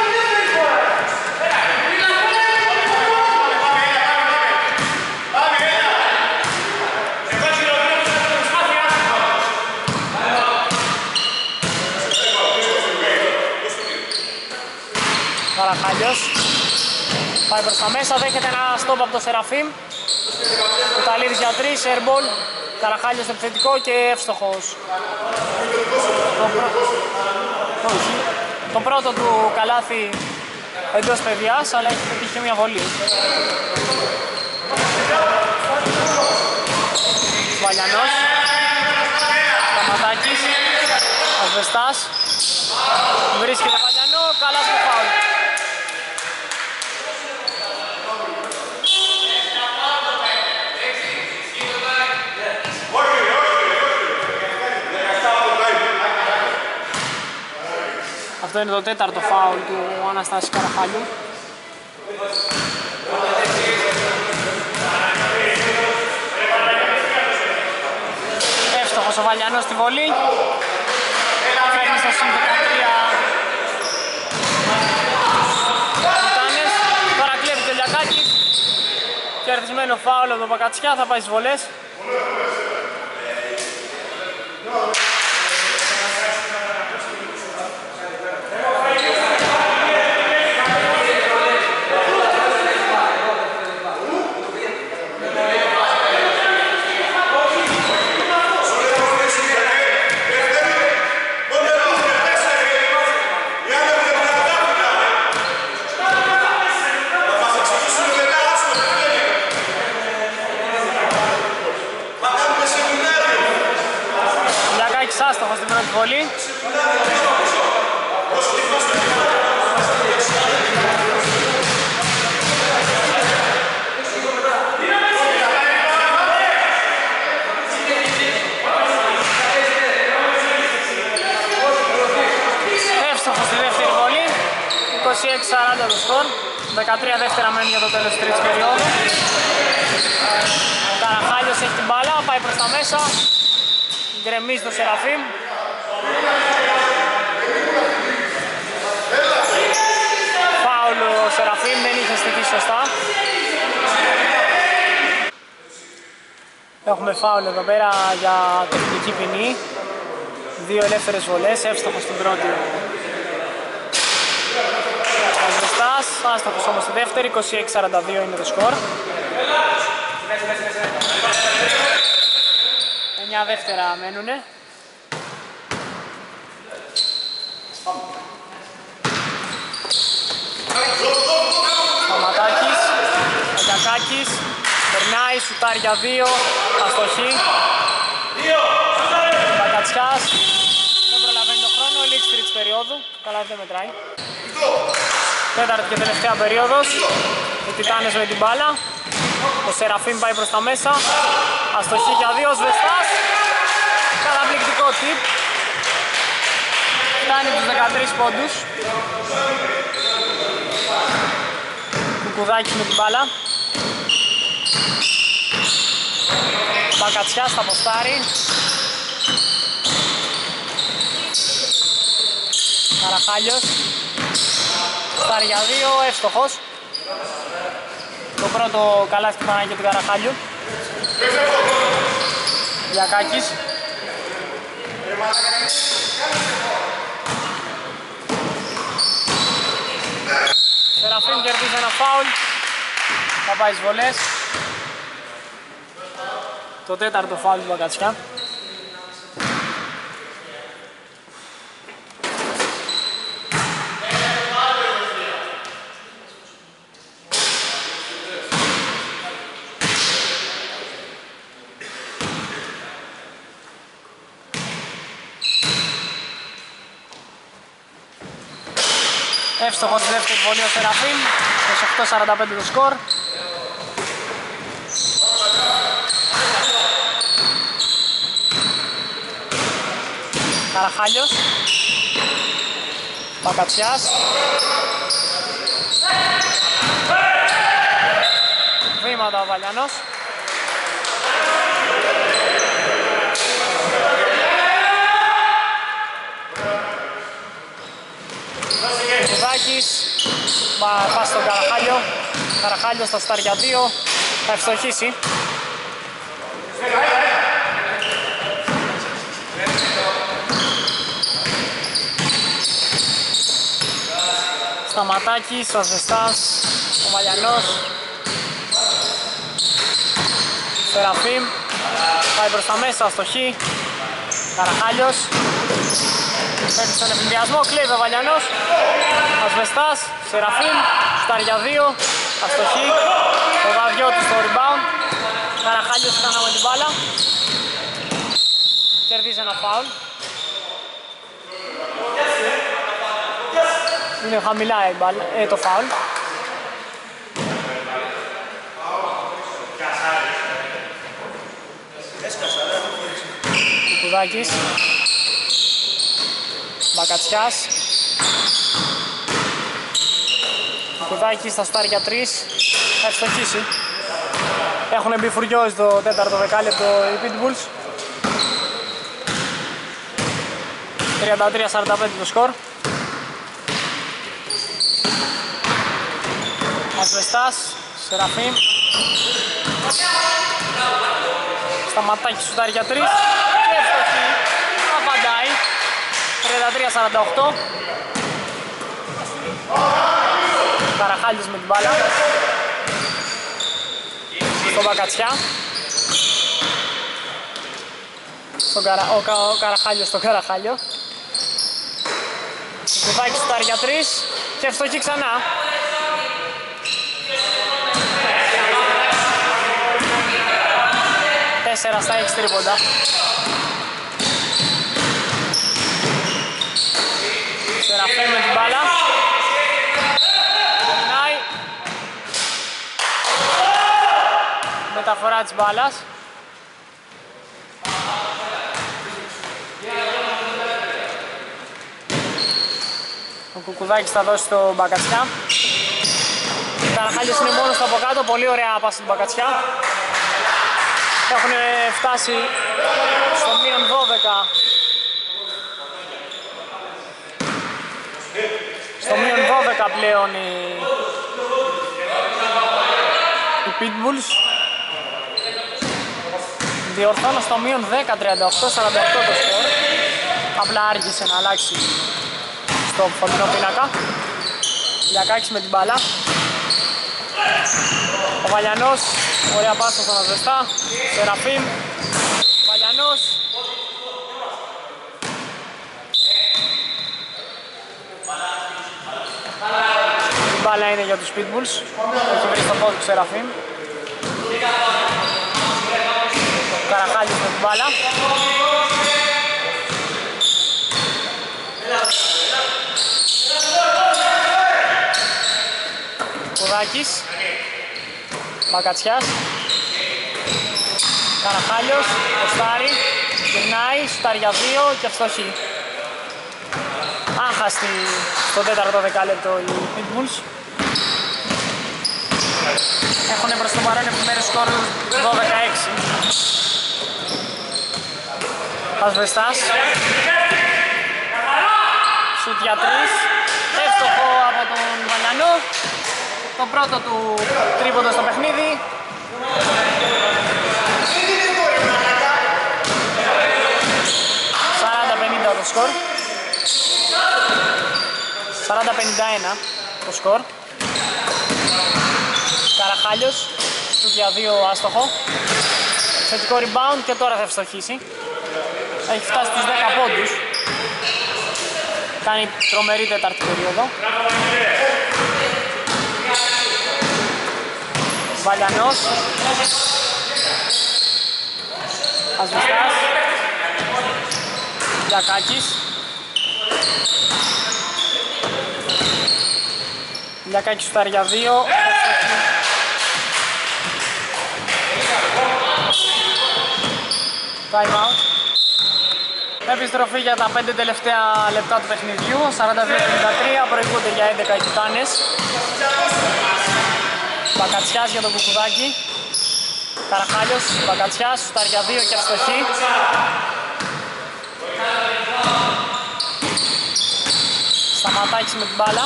Καραχάλιος πάει προς τα μέσα, δέχεται ένα στόπ από το Σεραφείμ. Κουταλίδης για τρεις, airball. Καραχάλιος επιθετικό και εύστοχος. Το, πρω... Όχι. Το πρώτο του καλάθι εντός παιδιάς, αλλά έχει πετύχει μια βολή. Βαλιανός. Σταματάκης. Ασβεστάς. Βρίσκεται Βαλιανό, καλά στο φάουλ. Αυτό είναι το τέταρτο φάουλ του Αναστάση Καραχάλιου. Εύστοχος ο Βαλιανός στη βολή. Φέρνει στο συν δεκατρία. Μητάνες. Τώρα κλέβει το Λιακάκης. Κερδισμένο φάουλ από τον Μπακατσιά, θα πάει στις βολές. Άστοχος στην πρώτη βολή. Εύστοχος στη δεύτερη βολή. είκοσι έξι σαράντα το σκορ. δεκατρία δεύτερα μένει για το τέλος της τρίτης περίοδου. Ο Καραχάλιος έχει την μπάλα, πάει προς τα μέσα. Γκρεμίζει το Σεραφείμ. Φάουλ ο Σεραφείμ, δεν είχε στηθεί σωστά. Έχουμε φάουλ εδώ πέρα για τεχνική ποινή. Δύο ελεύθερες βολές, εύστοχος στην πρώτη. Ασβεστάς, άστοχος όμως στη δεύτερη, είκοσι έξι σαράντα δύο είναι το σκορ. Μια δεύτερα μένουνε. Σταματάκης, Αγιακάκης, περνάει, σουτάρει για δύο, αστοχή. Μπακατσιάς, δεν προλαβαίνει το χρόνο, λήξη τρίτης περίοδου, καλά δεν μετράει. Τέταρτη και τελευταία περίοδος, οι Τιτάνες με την μπάλα. Ο Σεραφείμ πάει προς τα μέσα, αστοχή για δύο, Σβεστάς. Καταπληκτικό τυπ. Φτάνει τους δεκατρείς πόντους. Κουκουδάκης με την μπάλα. Μπακατσιάς θα αποστάρει. Καραχάλιος. Στάρει για δύο, εύστοχος. Το πρώτο καλάθι του Παναγιώτη του Καραχάλιου. Λιακάκης. Σεραφείμ κερδίζει ένα φάουλ. θα πάει στις βολές. Το τέταρτο φάουλ του Μπακατσιά. Εύστοχο στη δεύτερη βολή ο Σεραφείμ, είκοσι οκτώ σαράντα πέντε το σκορ. Καραχάλιος, Μπακατσιάς, βήματα ο Βαλιανός. Κουδάκης, πας στον Καραχάλιο, Καραχάλιος στα στάρ για δύο, θα ευστοχίσει. Σταματάκης, ο Ασβεστάς, ο Βαλιανός, Σεραφείμ, πάει προς τα μέσα, αστοχή, Καραχάλιος, παίρνει στον ευνηδιασμό, κλέβει ο Βαλιανός, Ασβεστάς, Σεραφείμ, στάρ για δύο, αστοχή, το Γαβιώτη στο rebound, Καραχάλιος ξανά με την μπάλα, κερδίζει ένα φάουλ. Είναι χαμηλά η μπάλα, ε, το φάουλ. Κουκουδάκης, Μπακατσιάς, Κουκουδάκης στα στάρ για τρεις, θα ευστοχίσει. Έχουν μπει φουριόζι το τέταρτο δεκάλεπτο οι Pitbulls. τριάντα τρία σαράντα πέντε το σκορ. Ασβεστάς, Σεραφείμ, Σταματάκης σουτάρει για τρεις και εύστοχη, απαντάει, τριάντα τρία σαράντα οκτώ. Καραχάλιος με την μπάλα, στον Μπακατσιά, στον Καρα... ο, Κα... ο Καραχάλιος στον Καραχάλιο. Κουβάκης σουτάρει για τρεις και εύστοχη ξανά. τέσσερα στα έξι τρίποντα. Σεραφείμ με την μπάλα. Περνάει. Μεταφορά της μπάλας. Ο Κουκουδάκης θα δώσει το Μπακατσιά. Ο Καραχάλιος είναι μόνος του από κάτω. Πολύ ωραία πάση του Μπακατσιά. Έχουν φτάσει στο μείον δώδεκα. Στο μείον δώδεκα πλέον οι, οι Pitbulls. Διορθώνω στο μείον δέκα, τριάντα οκτώ σαράντα οκτώ το σκορ. Απλά άργησε να αλλάξει στο φωτεινό πίνακα. Λιακάκης με την μπάλα. Ο Βαλιανός, ωραία πάσα στον Ασβεστά. Σεραφείμ, Βαλιανός. Η μπάλα είναι για τους Pitbulls. Έχει βρει στο πόδι του Σεραφείμ. Καραχάλιος με την μπάλα. Κουδάκης, Μπακατσιάς, Καραχάλιος, Κωστάρι, γυρνάει, σουτάρει για δύο και ευστοχή. Άχαστη στο τέταρτο δεκάλεπτο οι Pitbulls. Έχουν προς το παρόν επιμέρους σκορ δώδεκα έξι. Ασβεστάς, σουτ για τρεις, εύστοχο από τον Βαλιανό. Το πρώτο του τρίποντο στο παιχνίδι. σαράντα πενήντα το σκορ. σαράντα πενήντα ένα το σκορ. Καραχάλιος Καραχάλιος, του για δύο άστοχο. Θετικό rebound και τώρα θα ευστοχίσει. Έχει φτάσει στους δέκα πόντους. Κάνει τρομερή τέταρτη περίοδο. Βαλιανός. Ασβηστάς. Λιακάκης. Λιακάκης σουτάρει για δύο. Time out. Επιστροφή για τα πέντε τελευταία λεπτά του παιχνιδιού. σαράντα δύο πενήντα τρία, προηγούνται για έντεκα οι Τιτάνες. Μπακατσιάς για τον Κουκουδάκη. Καραχάλιος, Μπακατσιάς, σουτάρει για δύο και ευστοχή. Σταματάκης με την μπάλα.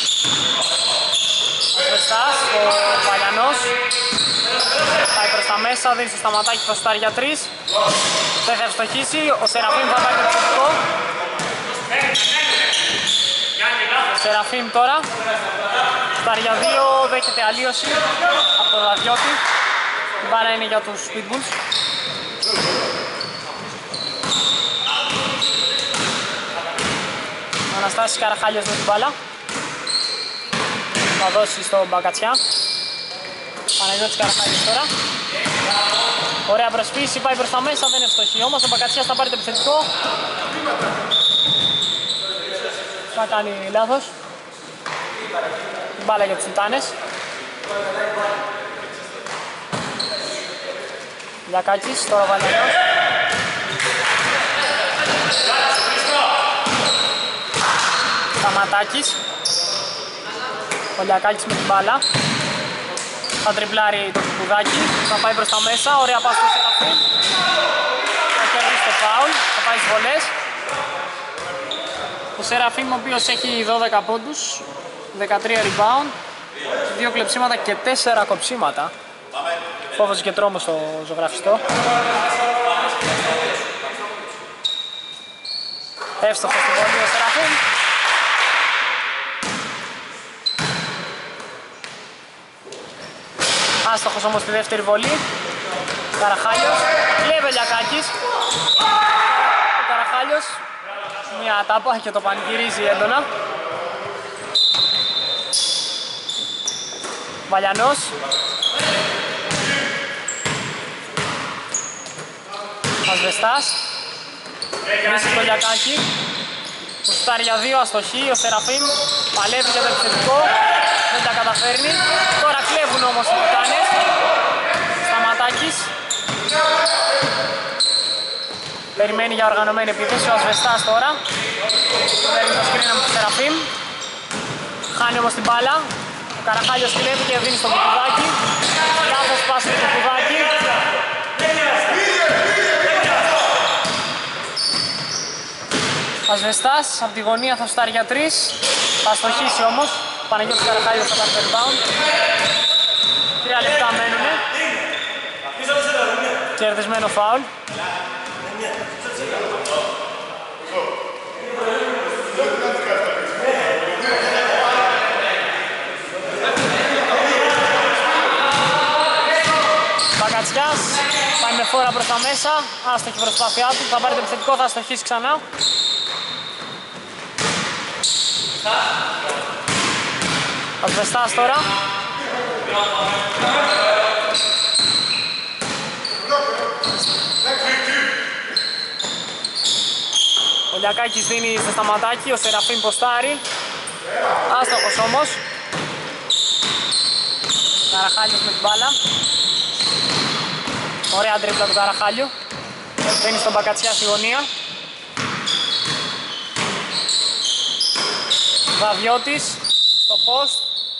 Ασβεστάς, ο Βαλιανός. Πάει προς τα μέσα, δίνει στο Σταματάκη το σουτάρει για τρεις. Δεν θα ευστοχίσει, ο Σεραφείμ θα πάει το επιθετικό. Ο Σεραφείμ τώρα. Σουτάρει για δύο, δέχεται αλλίωση από τον Δαδιώτη. Η μπάλα είναι για τους Pitbulls. Ο Αναστάσης Καραχάλιος με την μπάλα. Θα δώσει στον Μπακατσιά. Παναγιώτης Καραχάλιος τώρα. Ωραία προσποίηση, πάει προς τα μέσα, δεν ευστοχεί όμως. Ο Μπακατσιάς θα πάρει το επιθετικό. Θα κάνει λάθος. Την μπάλα για τους Τιτάνες. Λιακάκης, τώρα ο Βαλιανός. Σταματάκης. Ο Λιακάκης με την μπάλα. Θα τριπλάρει το Κουκουδάκι, θα πάει προς τα μέσα, ωραία πάση στο Σεραφείμ. Θα κερδίσει το φάουλ, θα πάει στις βολές. Ο Σεραφείμ ο οποίος έχει δώδεκα πόντους, δεκατρία rebound, δύο κλεψίματα και τέσσερα κοψίματα. Φόβος και τρόμος στο ζωγραφιστό. Εύστοχος στη βολή ο Σεραφείμ. Άστοχος όμως στη δεύτερη βολή. Καραχάλιος, κλέβε Λιακάκης. Ο Καραχάλιος, μια τάπα και το πανηγυρίζει έντονα. Βαλιανός. Ασβεστάς. Βρίσκει το Λιακάκη. Που σουτάρει για δύο, αστοχή. Ο Σεραφείμ παλεύει για το επιθετικό. Δεν τα καταφέρνει. Τώρα κλέβουν όμως οι Τιτάνες. Σταματάκης. Περιμένει για οργανωμένη επίθεση. Ο Ασβεστάς τώρα. Παίρνει το σκριν από το Σεραφείμ. Χάνει όμως την μπάλα. Ο Καραχάλιος κλέβει και δίνει στο Κουκουδάκι. Λάθος πάση στο Κουκουδάκι. Ασβεστάς από τη γωνία θα σουτάρει για τρεις. Θα στοχίσει όμως. Παναγιώτης Καραχάλιος θα πάρει το rebound. Τρία λεπτά μένουνε. Κερδισμένο φάουλ. Μπακατσιάς πάει με φόρα προς τα μέσα. Άστοχη προσπάθειά του. Θα πάρει το επιθετικό, θα στοχίσει ξανά. Ασβεστάς τώρα. Ο Λιακάκης δίνει στο Σταματάκι, ο Σεραφείμ ποστάρει. Άστοχος όμως. Καραχάλιος με την μπάλα. Ωραία τρίπλα του Καραχάλιου. Δίνει στον Μπακατσιά στη γωνία. Βαβιώτης στο post.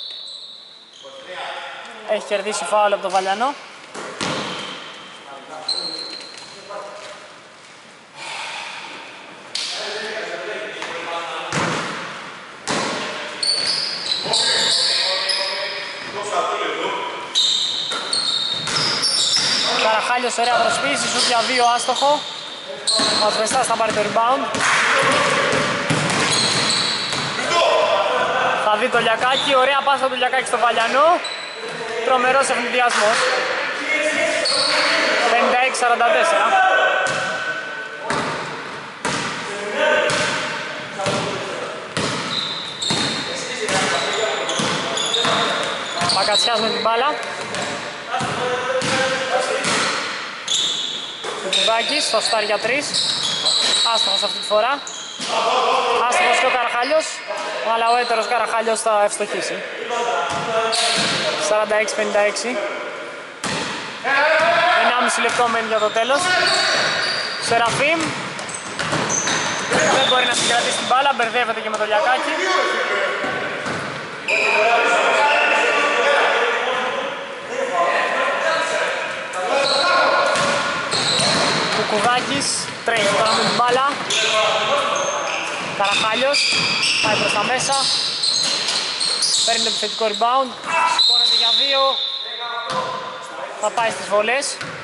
Έχει κερδίσει φάουλ από τον Βαλιανό. Καραχάλιος ωραία προσποίηση, σουτ για δύο άστοχο. Ο Ασβεστάς θα πάρει το rebound. Θα δει το Λιακάκι, ωραία πάσα του Λιακάκι στο Βαλιανό. τρομερός ευνηδιασμός. πενήντα έξι σαράντα τέσσερα. Μπακατσιάς με την μπάλα. Κουκουδάκης στο στάρ για τρεις. Άστοχος αυτή τη φορά. Άστοχος και ο Καραχάλιος, αλλά ο έτερος Καραχάλιος θα ευστοχίσει. σαράντα έξι πενήντα έξι. ενάμιση λεπτό μένει για το τέλος. Σεραφείμ δεν μπορεί να συγκρατήσει την μπάλα, μπερδεύεται και με το Λιακάκι. Κουκουδάκης τρέχει τώρα με την μπάλα. Καραχάλιος πάει προς τα μέσα. Παίρνει το επιθετικό rebound. Σηκώνεται για δύο. Θα πάει στις βολές.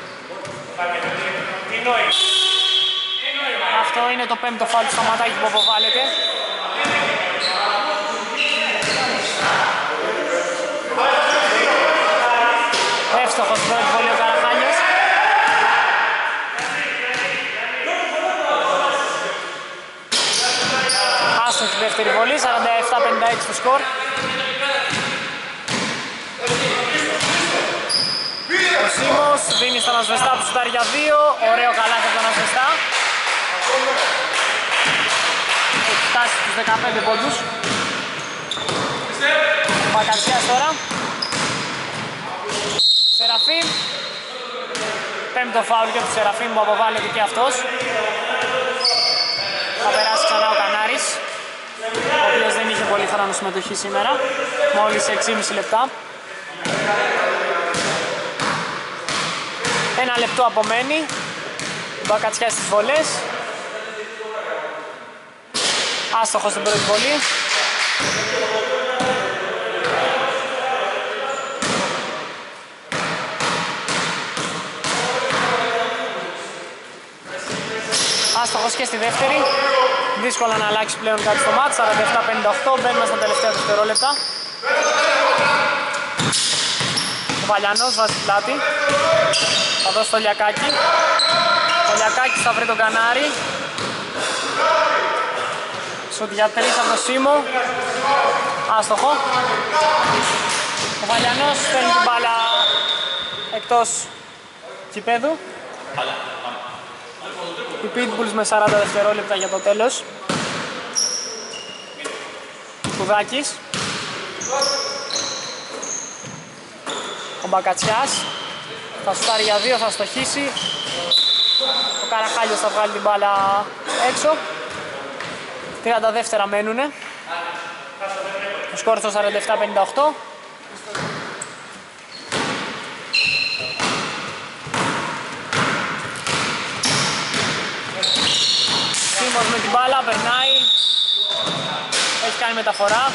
Αυτό είναι το πέμπτο φάουλ του Σταματάκη που αποβάλλεται. Εύστοχος στην πρώτη βολή ο Καραχάλιος. Άστοχη στη δεύτερη βολή, σαράντα επτά πενήντα έξι το σκορ. Ο Σίμος δίνει στον Ασβεστά που σουτάρει για δύο. Ωραίο καλάθι από τον Ασβεστά. Έχει φτάσει στους δεκαπέντε πόντους. Μπακατσιάς τώρα. Σεραφείμ. Πέμπτο φάουλ και του Σεραφείμ που αποβάλλεται και αυτός. Θα περάσει ξανά ο Κανάρης, ο οποίος δεν είχε πολύ χρόνο συμμετοχή σήμερα, μόλις έξι και μισό λεπτά. Ένα λεπτό απομένει. Μπακατσιάς στις βολές. Άστοχος στην πρώτη βολή. Άστοχος και στη δεύτερη. Δύσκολα να αλλάξει πλέον κάτι στο μάτς. σαράντα επτά πενήντα οκτώ. Μπαίνουμε στα τελευταία δευτερόλεπτα. Ο Βαλιανός βάζει πλάτη. Θα δώσει το Λιακάκι. Ο Λιακάκης θα βρει τον Κανάρη. Σουτ για τρεις από το Σίμο. Άστοχο. Ο Βαλιανός φέρνει την μπάλα εκτός γηπέδου. Οι Pitbulls με σαράντα δευτερόλεπτα για το τέλος. Κουδάκης. Ο Μπακατσιάς θα σουτάρει για δύο, θα στοχίσει. Ο Καραχάλιος θα βγάλει την μπάλα έξω. τριάντα δεύτερα μένουνε. Ο σκορ στο σαράντα επτά πενήντα οκτώ. Σίμος με την μπάλα, περνάει. Έχει κάνει μεταφορά.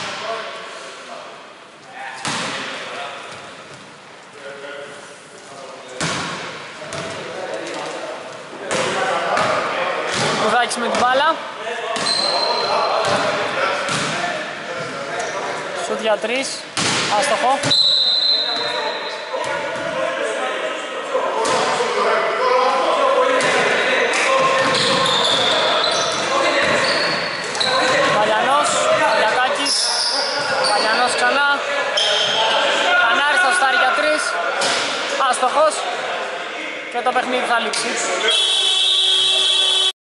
Κουδάκης με την μπάλα. Σουτ για τρεις. Άστοχο. Βαλιανός, Λιακάκης. Βαλιανός ξανά. Κανάρης θα στάρει για τρεις. Άστοχος. Και το παιχνίδι θα λήξει.